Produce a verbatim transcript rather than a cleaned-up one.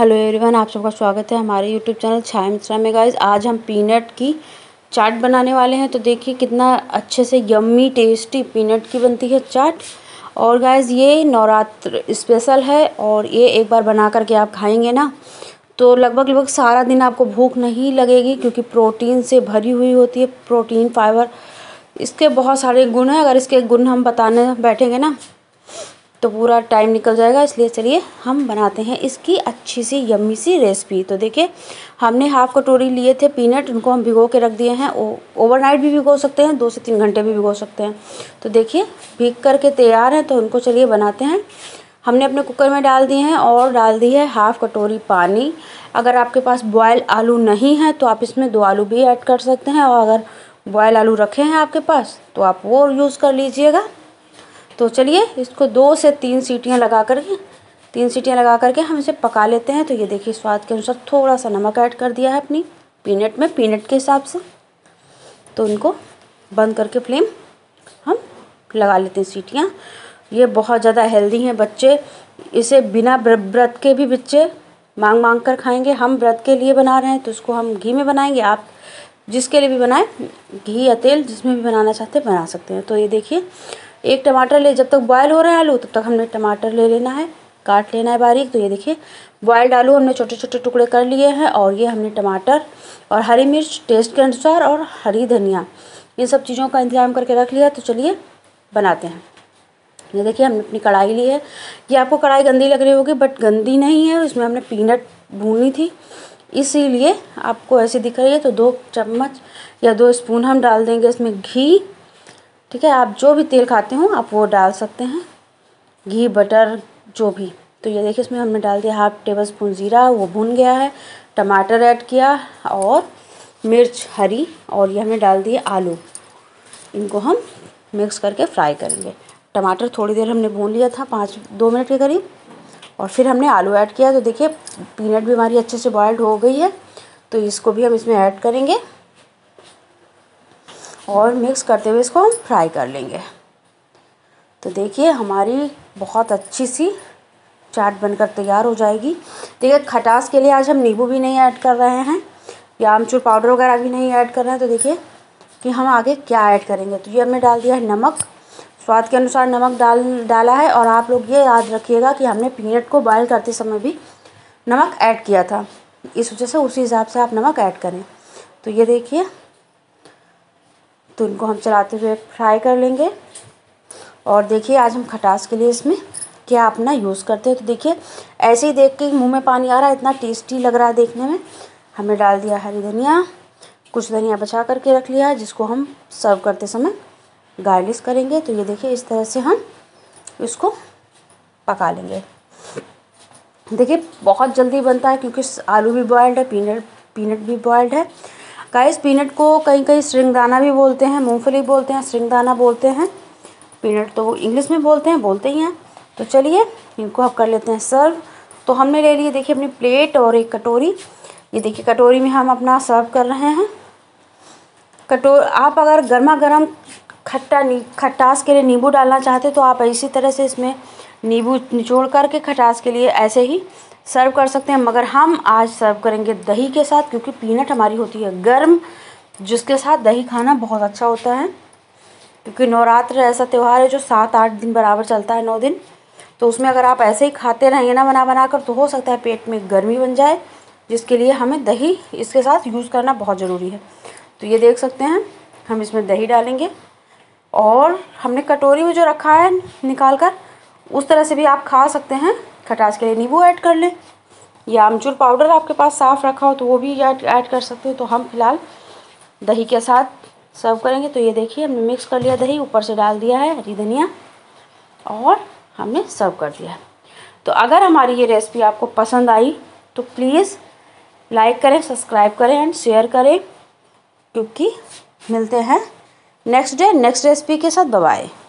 Hello everyone, आप सबका स्वागत है हमारे यूट्यूब चैनल छाया मिश्रा में। गाइस, आज हम पीनट की चाट बनाने वाले हैं। तो देखिए कितना अच्छे से यम्मी टेस्टी पीनट की बनती है चाट। और गाइस, ये नवरात्र स्पेशल है और ये एक बार बना करके आप खाएंगे ना तो लगभग लगभग सारा दिन आपको भूख नहीं लगेगी, क्योंकि प्रोटीन से भरी हुई होती है। प्रोटीन, फाइबर, इसके बहुत सारे गुण हैं। अगर इसके गुण हम बताने बैठेंगे ना तो पूरा टाइम निकल जाएगा, इसलिए चलिए हम बनाते हैं इसकी अच्छी सी यम्मी सी रेसिपी। तो देखिए, हमने हाफ कटोरी लिए थे पीनट, उनको हम भिगो के रख दिए हैं। ओवरनाइट भी भिगो सकते हैं, दो से तीन घंटे भी भिगो सकते हैं। तो देखिए भीग करके तैयार हैं, तो उनको चलिए बनाते हैं। हमने अपने कुकर में डाल दिए हैं और डाल दी है हाफ कटोरी पानी। अगर आपके पास बॉयल आलू नहीं है तो आप इसमें दो आलू भी ऐड कर सकते हैं, और अगर बॉयल आलू रखे हैं आपके पास तो आप वो यूज़ कर लीजिएगा। तो चलिए इसको दो से तीन सीटियां लगा करके तीन सीटियां लगा करके हम इसे पका लेते हैं। तो ये देखिए, स्वाद के अनुसार थोड़ा सा नमक ऐड कर दिया है अपनी पीनट में, पीनट के हिसाब से। तो इनको बंद करके फ्लेम हम लगा लेते हैं सीटियां। ये बहुत ज़्यादा हेल्दी हैं, बच्चे इसे बिना व्रत के भी बच्चे मांग मांग कर खाएंगे। हम व्रत के लिए बना रहे हैं तो इसको हम घी में बनाएंगे। आप जिसके लिए भी बनाएं, घी या तेल जिसमें भी बनाना चाहते हैं बना सकते हैं। तो ये देखिए, एक टमाटर ले, जब तक बॉयल हो रहे हैं आलू तब तक हमने टमाटर ले लेना है, काट लेना है बारीक। तो ये देखिए, बॉयल्ड आलू हमने छोटे छोटे टुकड़े कर लिए हैं, और ये हमने टमाटर और हरी मिर्च टेस्ट के अनुसार और हरी धनिया, इन सब चीज़ों का इंतजाम करके रख लिया। तो चलिए बनाते हैं। ये देखिए, हमने अपनी कढ़ाई ली है। ये आपको कढ़ाई गंदी लग रही होगी, बट गंदी नहीं है, इसमें हमने पीनट भूनी थी इसीलिए आपको ऐसे दिख रही है। तो दो चम्मच या दो स्पून हम डाल देंगे इसमें घी। ठीक है, आप जो भी तेल खाते हो आप वो डाल सकते हैं, घी, बटर, जो भी। तो ये देखिए, इसमें हमने डाल दिया हाफ टेबल स्पून ज़ीरा, वो भुन गया है। टमाटर ऐड किया और मिर्च हरी, और ये हमने डाल दिए आलू। इनको हम मिक्स करके फ्राई करेंगे। टमाटर थोड़ी देर हमने भून लिया था, पाँच दो मिनट के करीब, और फिर हमने आलू ऐड किया। तो देखिए, पीनट भी हमारी अच्छे से बॉयल्ड हो गई है। तो इसको भी हम इसमें ऐड करेंगे और मिक्स करते हुए इसको हम फ्राई कर लेंगे। तो देखिए, हमारी बहुत अच्छी सी चाट बनकर तैयार हो जाएगी। देखिए, खटास के लिए आज हम नींबू भी नहीं ऐड कर रहे हैं, या आमचूर पाउडर वगैरह भी नहीं ऐड कर रहे हैं। तो देखिए कि हम आगे क्या ऐड करेंगे। तो ये हमने डाल दिया है नमक, स्वाद के अनुसार नमक डाल डाला है। और आप लोग ये याद रखिएगा कि हमने पीनट को बॉयल करते समय भी नमक ऐड किया था, इस वजह से उसी हिसाब से आप नमक ऐड करें। तो ये देखिए, तो इनको हम चलाते हुए फ्राई कर लेंगे। और देखिए, आज हम खटास के लिए इसमें क्या अपना यूज़ करते हैं। तो देखिए, ऐसे ही देख के मुंह में पानी आ रहा है, इतना टेस्टी लग रहा है देखने में। हमने डाल दिया हरी धनिया, कुछ धनिया बचा करके रख लिया है, जिसको हम सर्व करते समय गार्निश करेंगे। तो ये देखिए, इस तरह से हम इसको पका लेंगे। देखिए, बहुत जल्दी बनता है, क्योंकि आलू भी बॉयल्ड है, पीनट पीनट भी बॉयल्ड है। गाइस, पीनट को कहीं कहीं श्रृंगदाना भी बोलते हैं, मूंगफली बोलते हैं, श्रृंगदाना बोलते हैं। पीनट तो इंग्लिश में बोलते हैं, बोलते ही हैं। तो चलिए इनको आप कर लेते हैं सर्व। तो हमने ले लिए देखिए अपनी प्लेट और एक कटोरी। ये देखिए, कटोरी में हम अपना सर्व कर रहे हैं। कटोर आप अगर गर्मा गर्म खट्टा खटास के लिए नींबू डालना चाहते तो आप इसी तरह से इसमें नींबू निचोड़ करके खटास के लिए ऐसे ही सर्व कर सकते हैं। मगर हम आज सर्व करेंगे दही के साथ, क्योंकि पीनट हमारी होती है गर्म, जिसके साथ दही खाना बहुत अच्छा होता है। क्योंकि नवरात्र ऐसा त्यौहार है जो सात आठ दिन बराबर चलता है, नौ दिन। तो उसमें अगर आप ऐसे ही खाते रहेंगे ना बना बना कर, तो हो सकता है पेट में गर्मी बन जाए, जिसके लिए हमें दही इसके साथ यूज़ करना बहुत ज़रूरी है। तो ये देख सकते हैं, हम इसमें दही डालेंगे। और हमने कटोरी में जो रखा है निकाल कर, उस तरह से भी आप खा सकते हैं। खटास के लिए नींबू ऐड कर लें, या आमचूर पाउडर आपके पास साफ़ रखा हो तो वो भी ऐड ऐड कर सकते हो। तो हम फिलहाल दही के साथ सर्व करेंगे। तो ये देखिए, हमने मिक्स कर लिया दही, ऊपर से डाल दिया है हरी धनिया, और हमने सर्व कर दिया है। तो अगर हमारी ये रेसिपी आपको पसंद आई तो प्लीज़ लाइक करें, सब्सक्राइब करें एंड शेयर करें। क्योंकि मिलते हैं नेक्स्ट डे नेक्स्ट रेसिपी के साथ। Bye bye.